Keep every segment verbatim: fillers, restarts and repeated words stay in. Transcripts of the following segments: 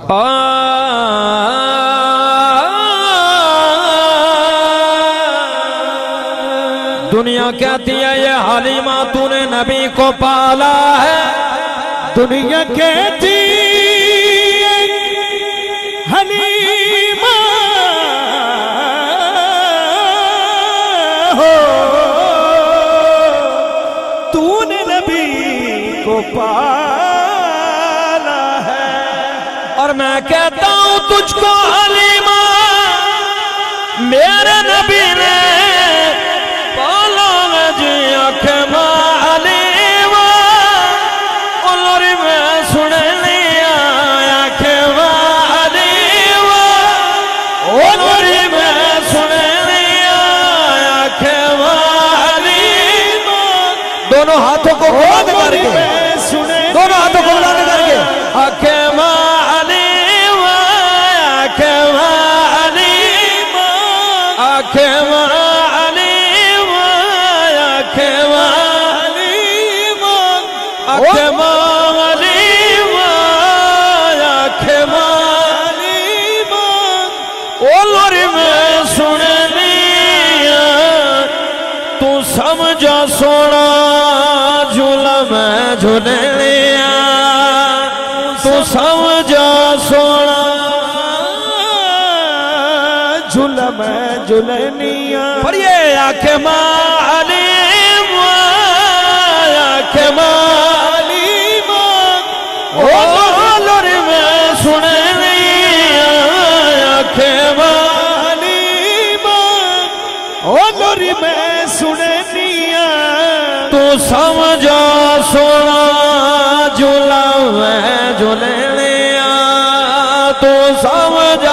दुनिया कहती है ये हालिमा तूने नबी को पाला है। दुनिया कहती हलीमा हो तूने नबी को पाला है। और मैं कहता हूं तुझको हलीमा मेरे नबी ने पाला है जी अखमा हलीमा और मैं सुन लिया अखमा हलीमा और मैं सुन लिया अखमा हलीमा। दोनों हाथों को बुलंद करके दोनों हाथों को बुलंद करके अखमा हलीमा अखमा हलीमा अखमा हलीमा अखमा हलीमा अखमा हलीमा अखमा हलीमा और मैं सुन लिया तू समझा सोना झूला मैं झूल लिया तू समझा सोना झूला मैं झूलनिया। पढ़िए अखमा हलीमा अखमा हलीमा और मैं सुन लिया अखमा हलीमा और मैं सुननिया तू समझा सोना झूला मैं झूल लिया तू समझा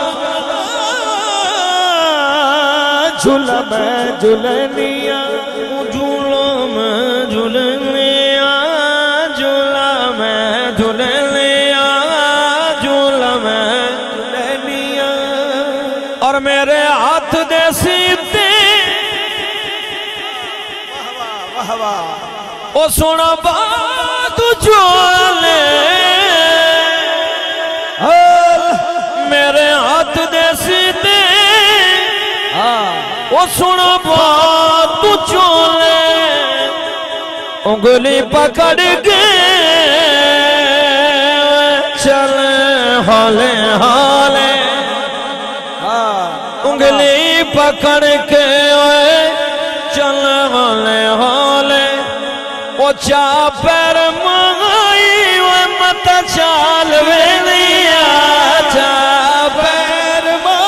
झूला मैं झूलनिया झूला मैं झूल लिया झूला मैं झूल लिया झूला मैं झूलनिया। और मेरे हाथ दे सीते वाह वाह ओ सोना बात झोले मेरे हाथ दे सीते ओ सुनो बात चोले उंगली पकड़ के चल हाले हाले उंगली पकड़ के चल हाले हाले ओ चा पैर मंगाई मत चाल वेलिया चा पैर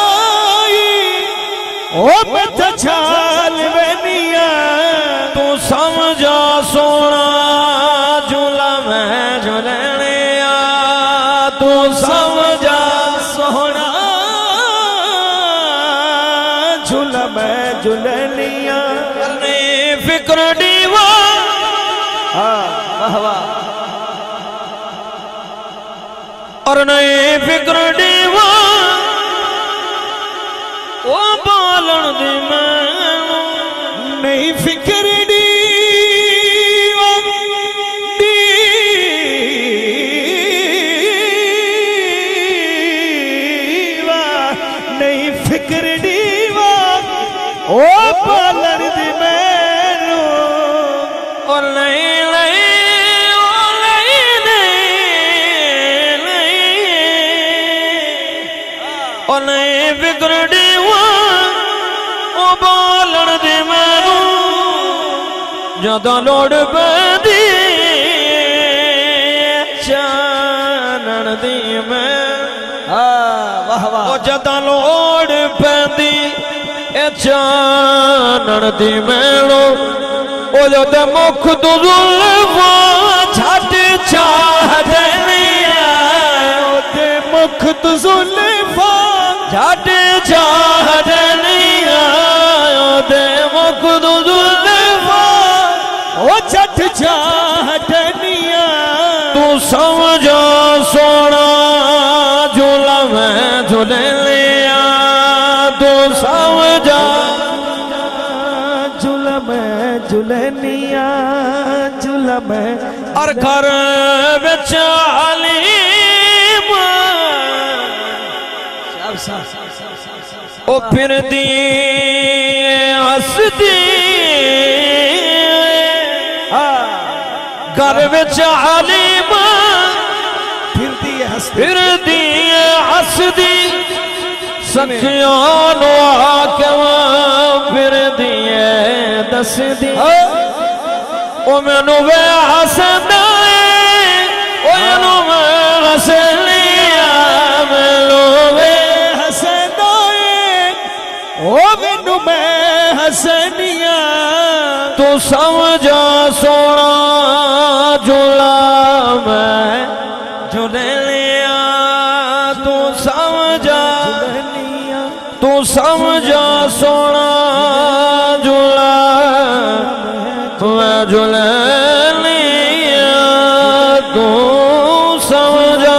ओ मत छाल बनिया तू समझा सोना झूला मैं झूलनिया तू समझा सोना झूला मैं झूलनिया। नहीं फिक्र दीवा वाह वाह और नहीं फिक्र दीवा ओ बालन दी मैनू नहीं फिक्र दी नहीं फिक्र दीवा ओ बालन दी मैनू और नहीं नहीं ओ नहीं नहीं नहीं और नहीं फिक्र दीवा ओ बालन दी मैनू ज्यादा लोड़ पैंदी चानन दी मैं वाह वाह ओ ज्यादा लोड़ पैंदी चानन दी मैनू ओ जद मुख तू जुल्फा छट चाह देनिया ओते मुख तू जुल्फा छट चाह देनिया ओते मुख तू जुल्फा ओ छट चाह देनिया तू समझा सोना झूला मैं झूल लिया तू समझा झूला मैं झूलनिया झूला मैं और घर बिच हलीमा ओ फिर दी हसदी घर विच हलीमा फिर दी हसदी फिर दी हसदी सखियां नु आकम फिर दी दसदी ओ मैनू वे हसदा ओ मैनू हसलिया मैनू वे हसदा ओ मैनू मैं हसनिया तू समझा सोना झूला मैं झूले लिया तू समझा तू समझा सोना झूला मैं झूले लिया तू समझा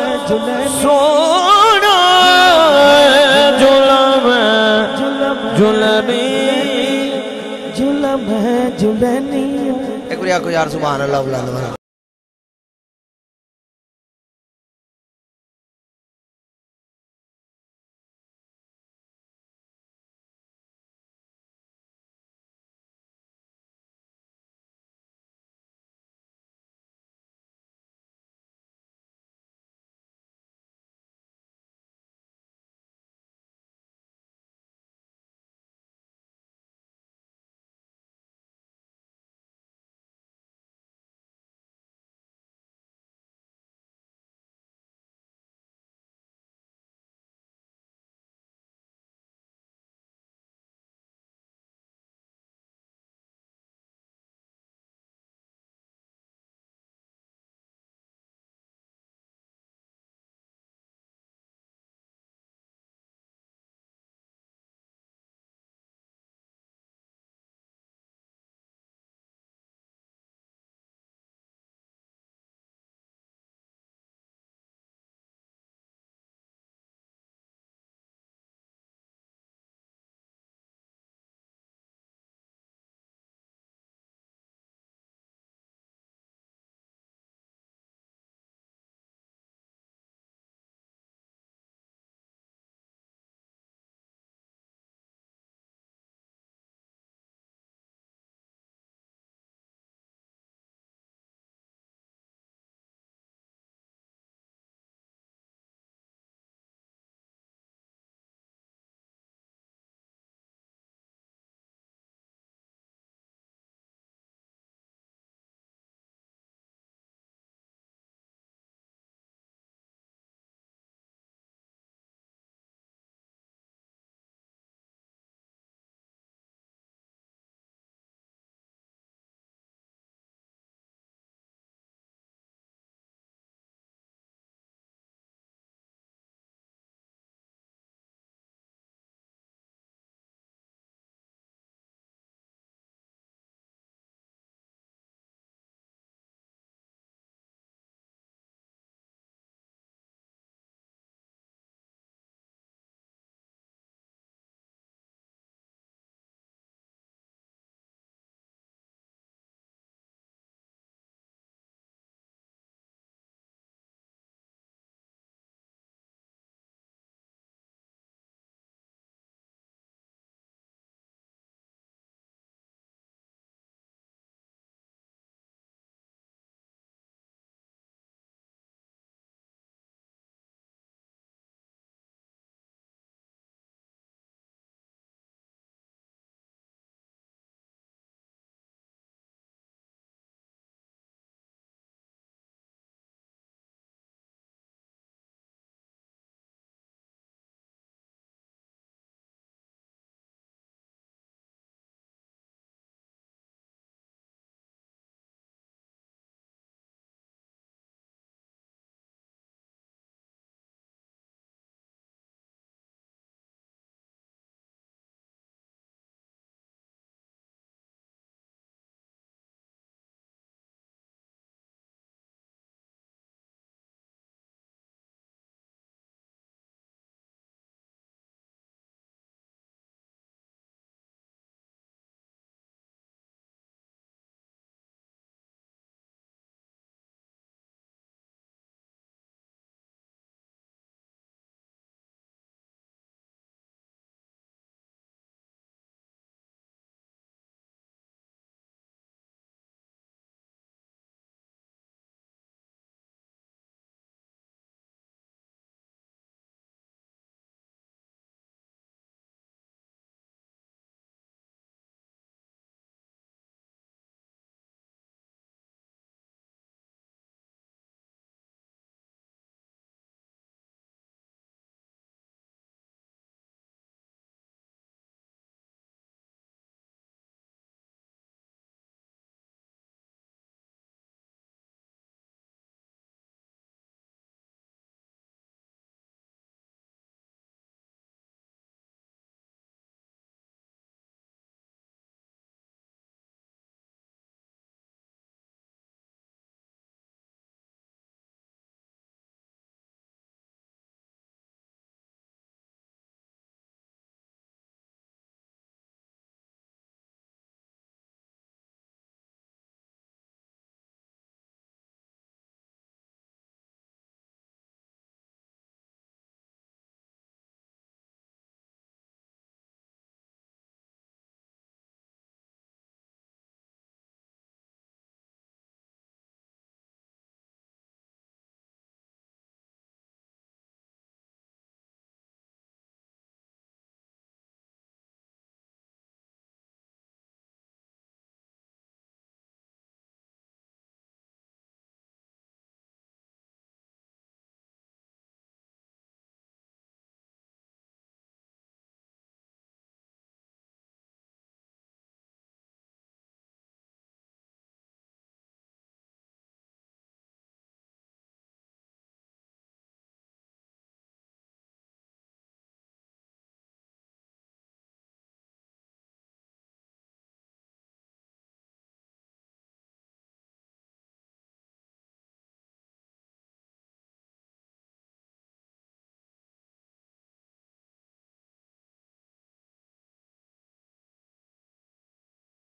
सोना झूला मैं झूलनी झूला मैं झूलनिया। एक बार यार सुभान अल्लाह बुला लो।